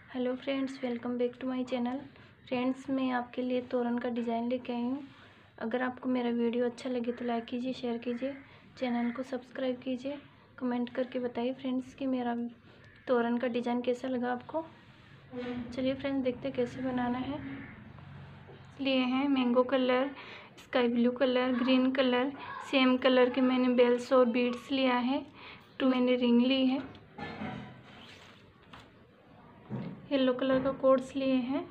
Hello friends, welcome back to my channel. Friends, मैं आपके लिए तोरण का डिज़ाइन लेके आई हूँ। अगर आपको मेरा वीडियो अच्छा लगे तो लाइक कीजिए, शेयर कीजिए, चैनल को सब्सक्राइब कीजिए, कमेंट करके बताइए फ्रेंड्स कि मेरा तोरण का डिज़ाइन कैसा लगा आपको। चलिए फ्रेंड्स, देखते हैं कैसे बनाना है। लिए हैं mango colour, sky blue colour, green colour, same colour के मैंने बेल्स और बीड्स लिया है। 2 मैंने रिंग ली है। येलो कलर का कॉर्ड्स लिए हैं।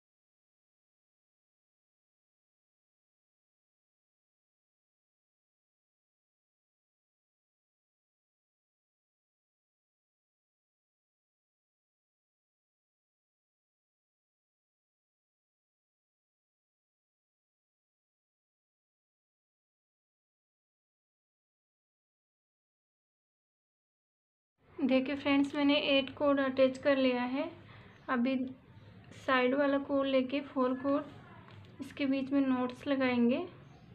देखिए फ्रेंड्स, मैंने 8 कॉर्ड अटैच कर लिया है। अभी साइड वाला कॉर्ड लेके 4 कॉर्ड इसके बीच में नॉट्स लगाएंगे।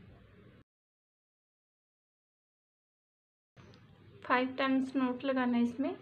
5 टाइम्स नॉट लगाना है इसमें।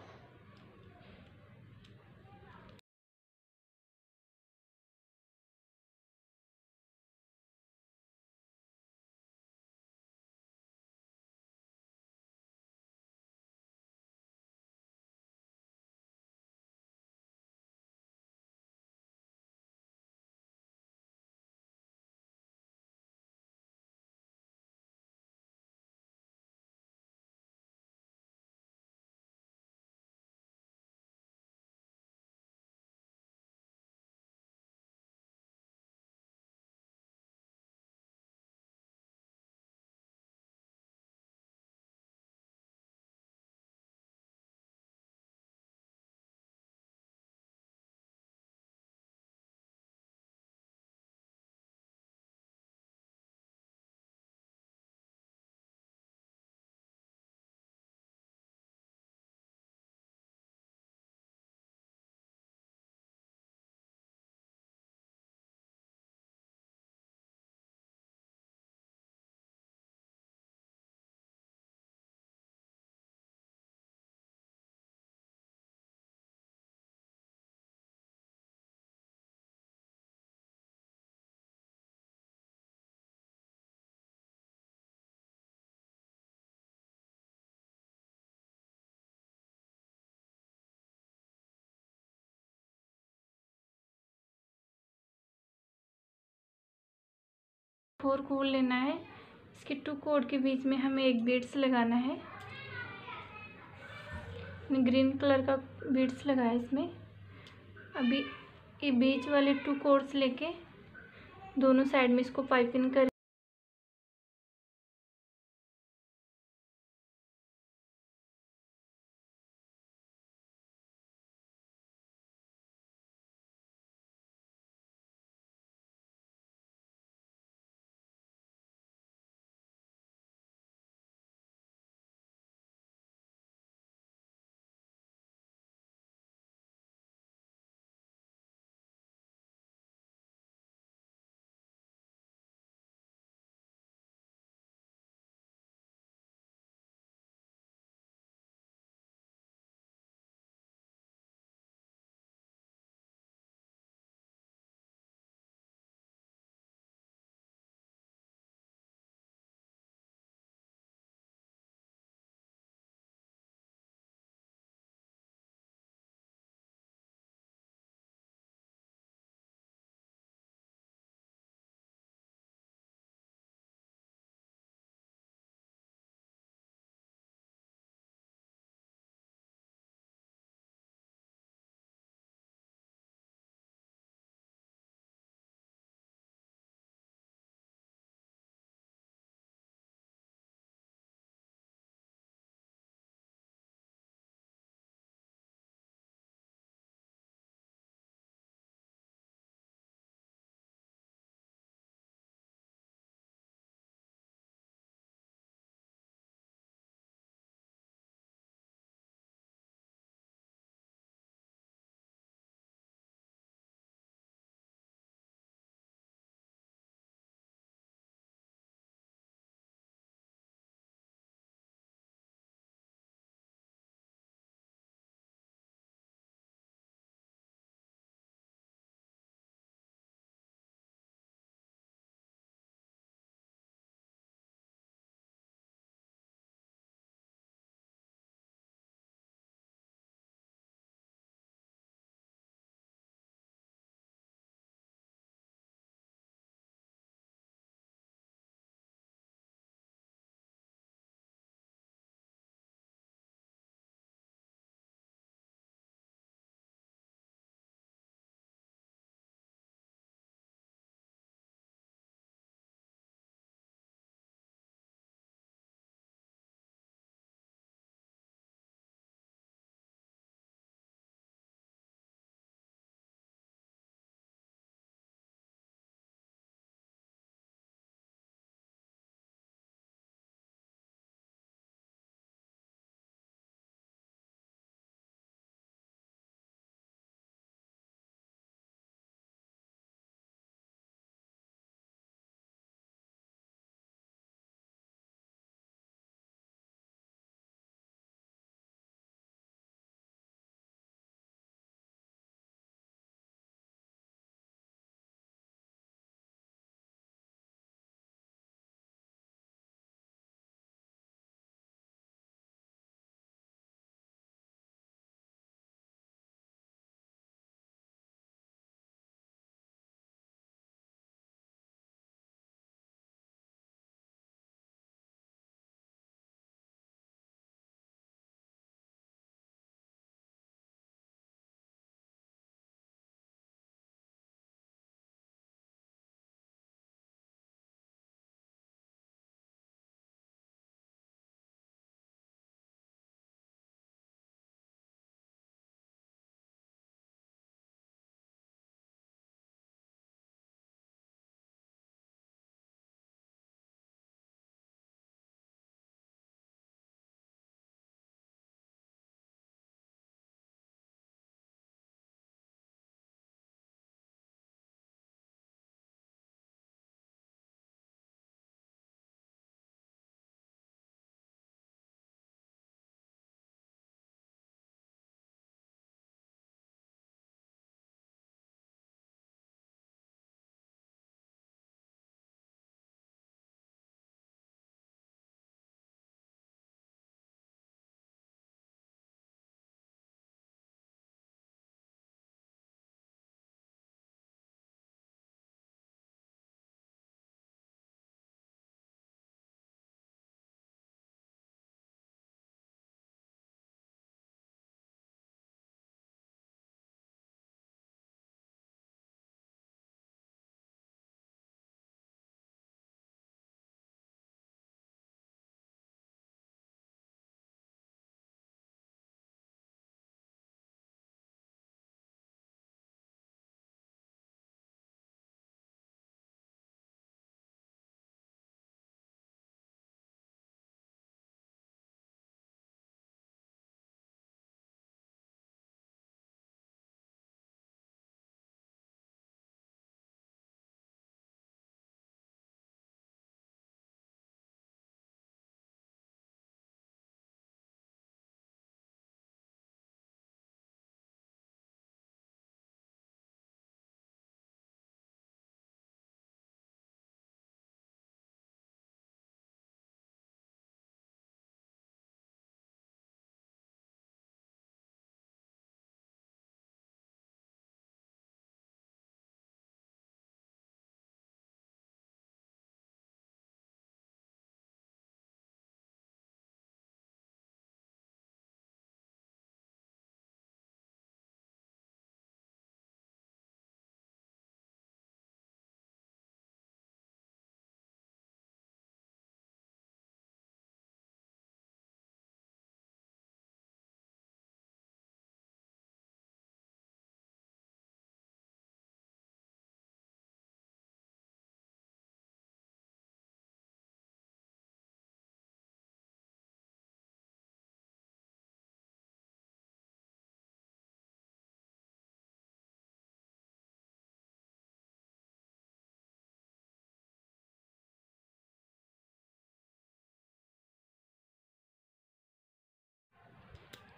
फोर कॉर्ड लेना है। इसके 2 कॉर्ड के बीच में हमें एक बीड्स लगाना है। मैंने ग्रीन कलर का बीड्स लगाया इसमें। अभी ये बीच वाले 2 कॉर्ड्स लेके दोनों साइड में इसको पाइपिंग कर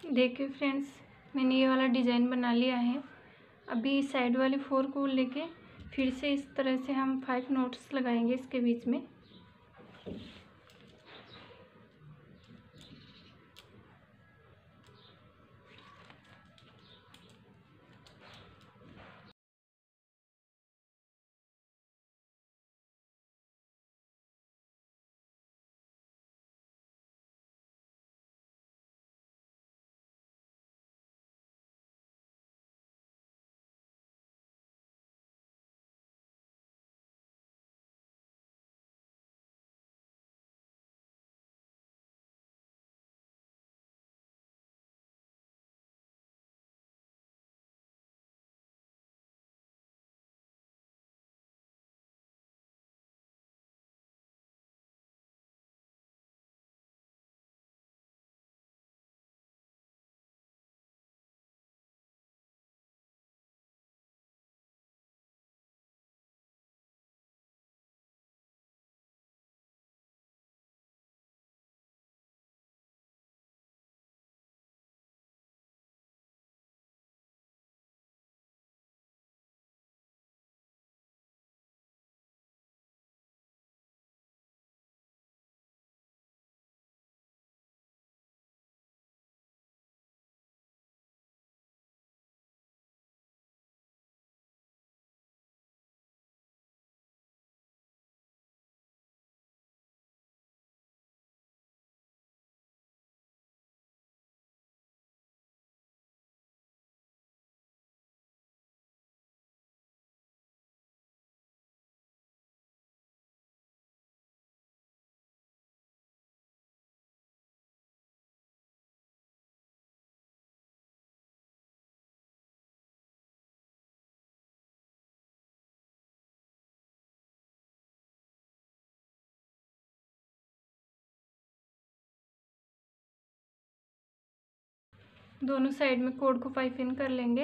देखिए फ्रेंड्स, मैंने ये वाला डिज़ाइन बना लिया है। अभी साइड वाले 4 को लेके फिर से इस तरह से हम 5 नोट्स लगाएंगे इसके बीच में। दोनों साइड में कोड को पाइप इन कर लेंगे।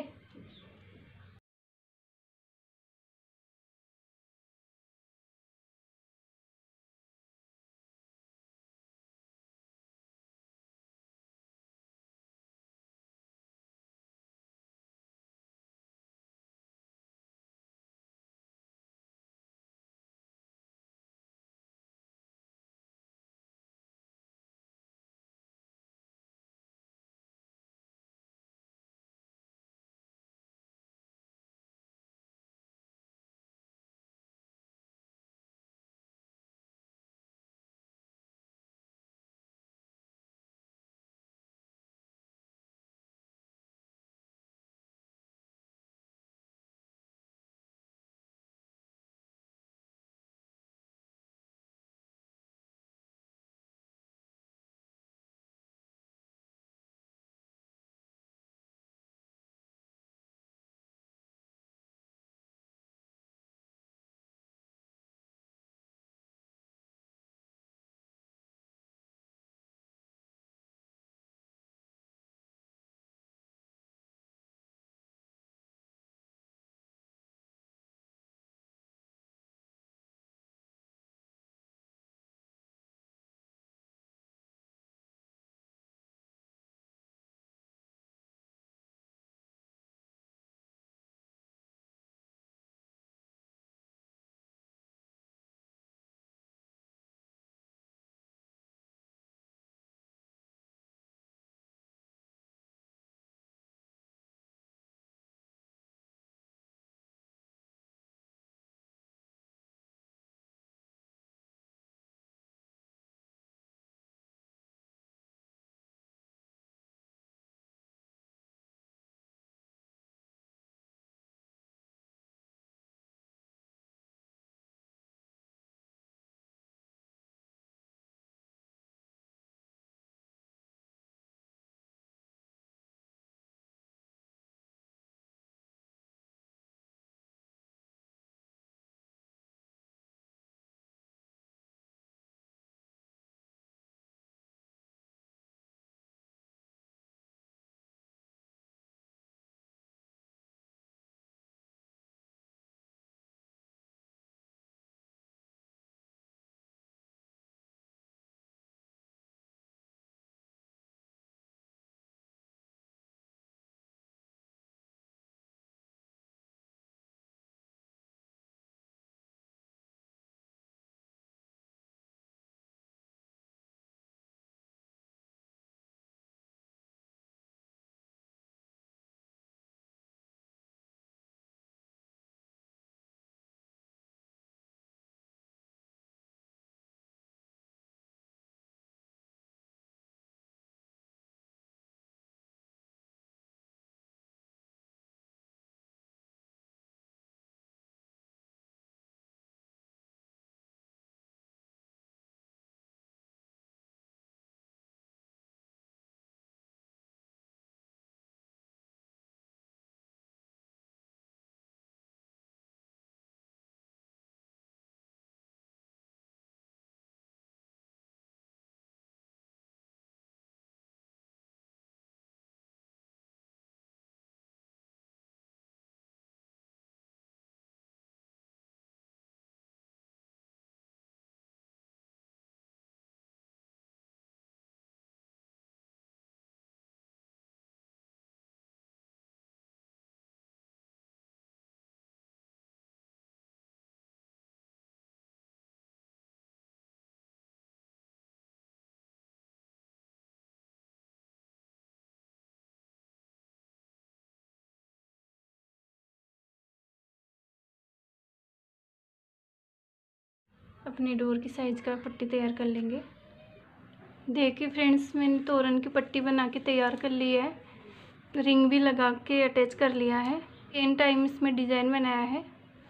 अपने डोर की साइज़ का पट्टी तैयार कर लेंगे। देखिए फ्रेंड्स, मैंने तोरण की पट्टी बना के तैयार कर ली है। रिंग भी लगा के अटैच कर लिया है। एंड टाइम इसमें डिज़ाइन बनाया है।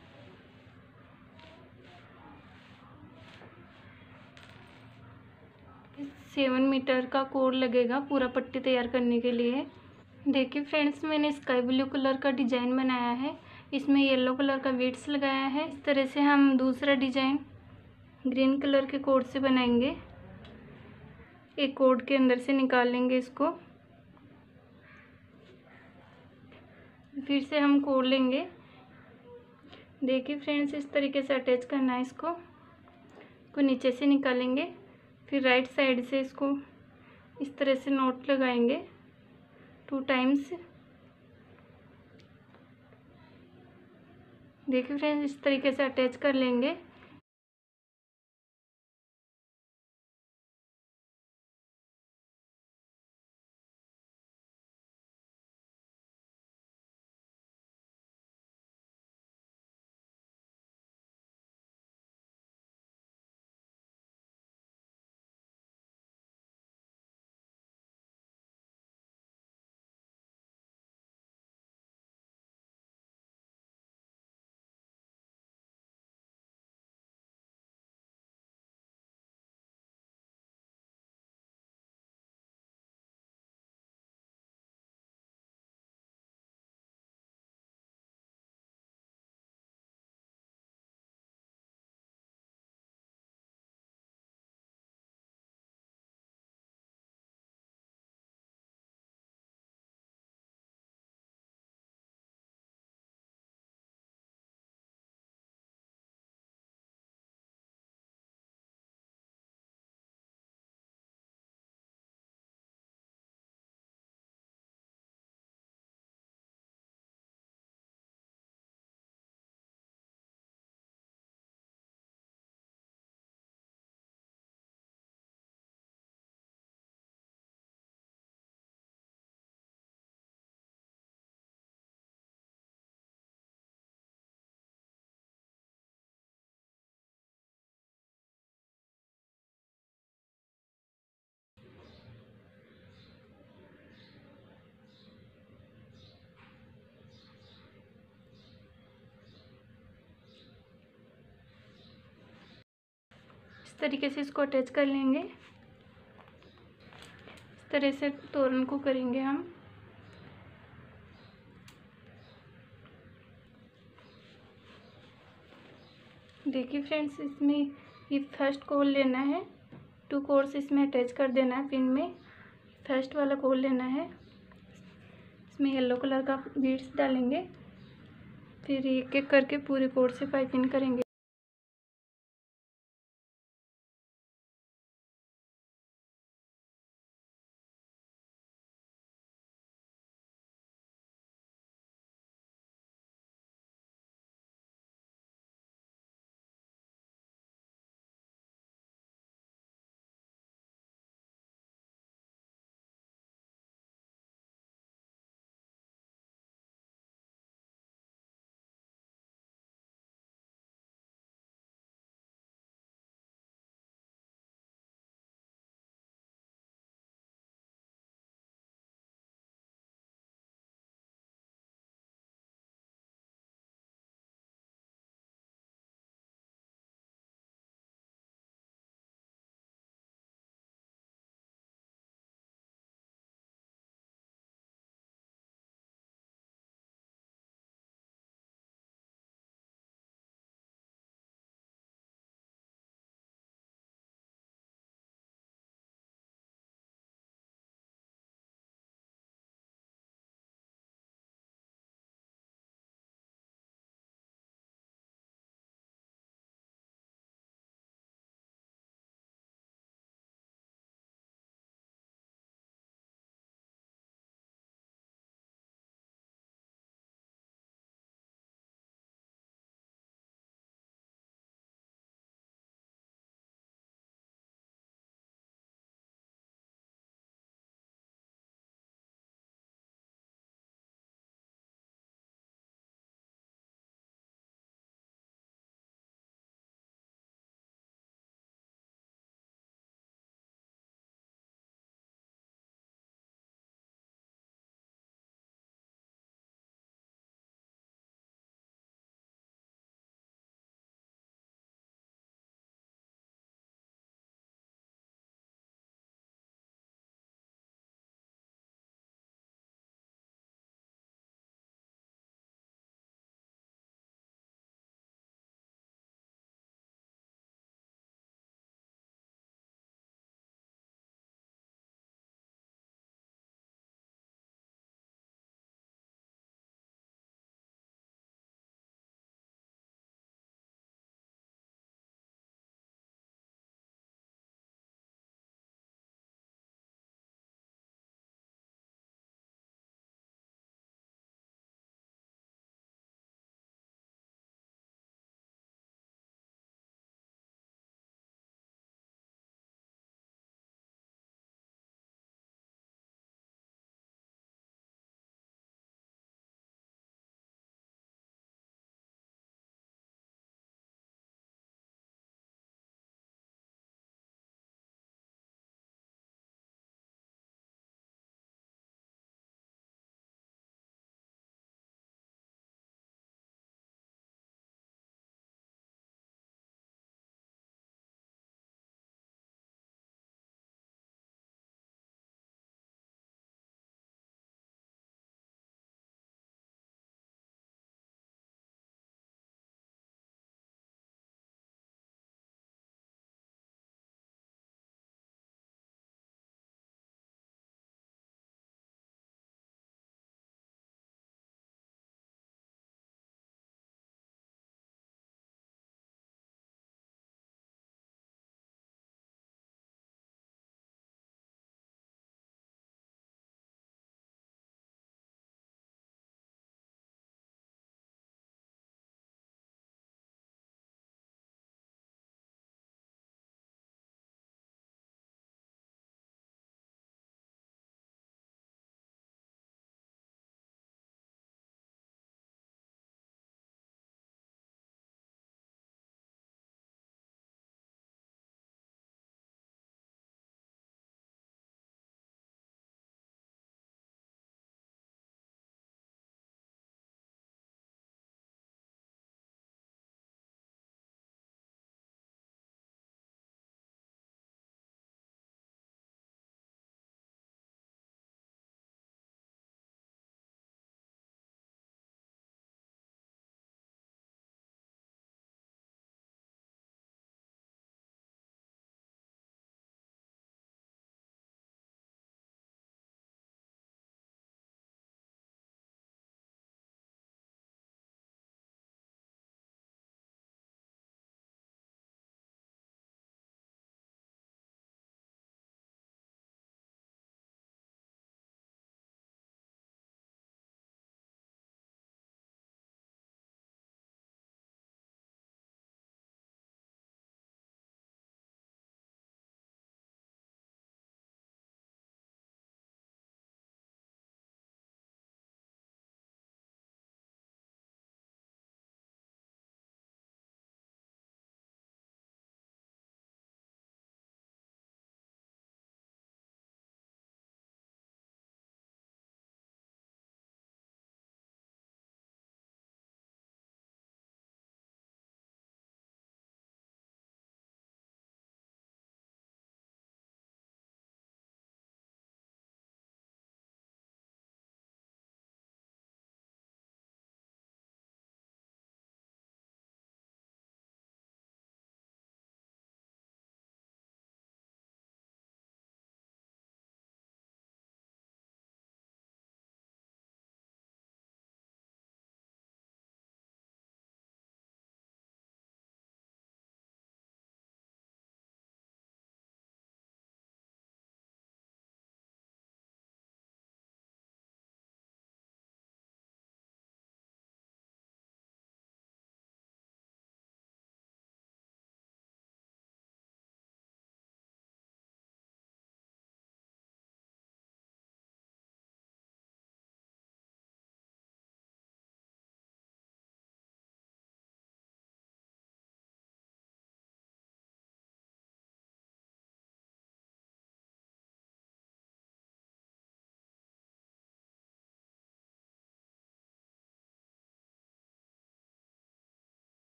सेवन मीटर का कोड लगेगा पूरा पट्टी तैयार करने के लिए। देखिए फ्रेंड्स, मैंने स्काई ब्लू कलर का डिज़ाइन बनाया है। इसमें येलो कलर का बीड्स लगाया है। इस तरह से हम दूसरा डिज़ाइन ग्रीन कलर के कोड से बनाएंगे। एक कोड के अंदर से निकाल लेंगे इसको, फिर से हम कोड लेंगे। देखिए फ्रेंड्स, इस तरीके से अटैच करना है इसको नीचे से निकालेंगे। फिर राइट साइड से इसको इस तरह से नॉट लगाएंगे 2 टाइम्स। देखिए फ्रेंड्स, इस तरीके से अटैच कर लेंगे। इस तरीके से इसको अटैच कर लेंगे। इस तरह से तोरण को करेंगे हम। देखिए फ्रेंड्स, इसमें ये फर्स्ट कोड लेना है। 2 कोड्स इसमें अटैच कर देना है पिन में। फर्स्ट वाला कोड लेना है, इसमें येलो कलर का बीड्स डालेंगे। फिर एक एक करके पूरे कोड से पाइपिंग करेंगे।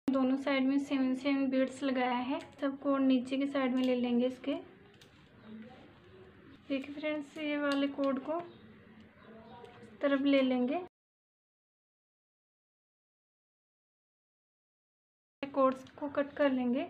दोनों साइड में 7 बीड्स लगाया है। सब कोड नीचे के साइड में ले लेंगे इसके। देखिए फ्रेंड्स, ये वाले कोड को इस तरफ ले लेंगे। कोड्स को कट कर लेंगे।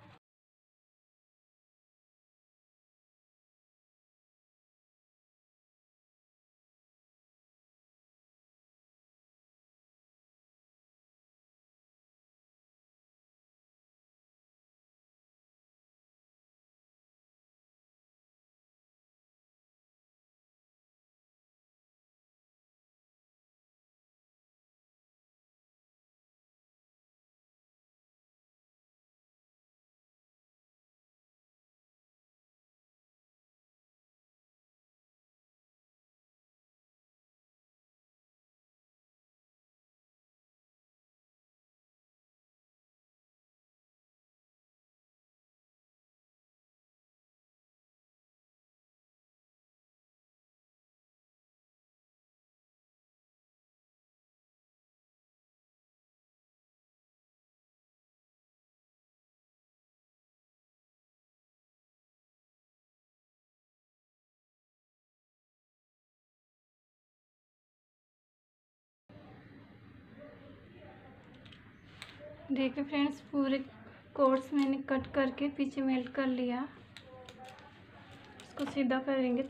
देखिए फ्रेंड्स, पूरे कोड्स मैंने कट करके पीछे मेल्ट कर लिया। इसको सीधा करेंगे।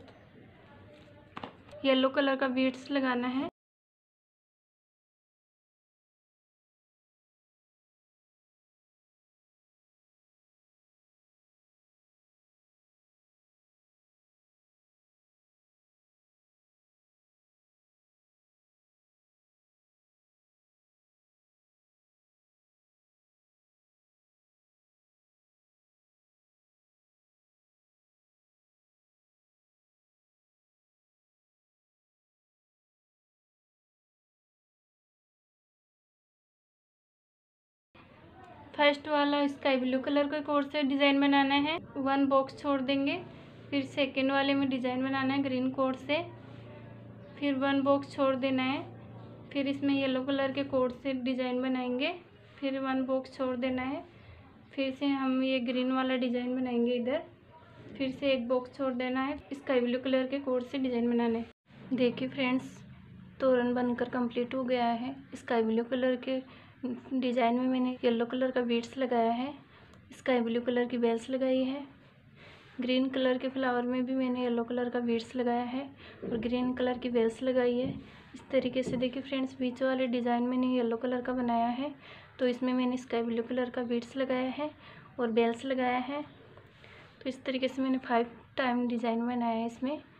येलो कलर का बीड्स लगाना है। फर्स्ट वाला स्काई ब्लू कलर के कोड से डिज़ाइन बनाना है, 1 बॉक्स छोड़ देंगे। फिर सेकेंड वाले में डिज़ाइन बनाना है ग्रीन कोड से, फिर 1 बॉक्स छोड़ देना है। फिर इसमें येलो कलर के कोड से डिज़ाइन बनाएंगे, फिर 1 बॉक्स छोड़ देना है। फिर से हम ये ग्रीन वाला डिज़ाइन बनाएंगे इधर, फिर से 1 बॉक्स छोड़ देना है। स्काई ब्लू कलर के कोड से डिज़ाइन बनाना है। देखिए फ्रेंड्स, तोरण बनकर कंप्लीट हो गया है। स्काई ब्लू कलर के डिज़ाइन में मैंने येलो कलर का बीड्स लगाया है, स्काई ब्लू कलर की बेल्स लगाई है। ग्रीन कलर के फ्लावर में भी मैंने येलो कलर का बीड्स लगाया है और ग्रीन कलर की बेल्स लगाई है। इस तरीके से देखिए फ्रेंड्स, बीच वाले डिज़ाइन मैंने येलो कलर का बनाया है, तो इसमें मैंने स्काई ब्लू कलर का बीड्स लगाया है और बेल्स लगाया है। तो इस तरीके से मैंने 5 टाइम डिज़ाइन बनाया है इसमें।